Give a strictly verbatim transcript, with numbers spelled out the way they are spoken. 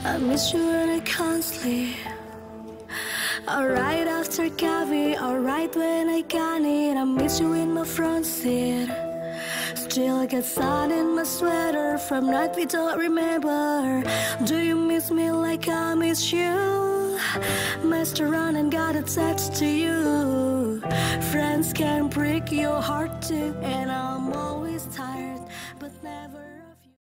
I miss you when I can't sleep. Alright after coffee, alright when I can eat. I miss you in my front seat. Still get sun in my sweater from night we don't remember. Do you miss me like I miss you? Messed around and got attached to you. Friends can break your heart too, and I'm always tired, but never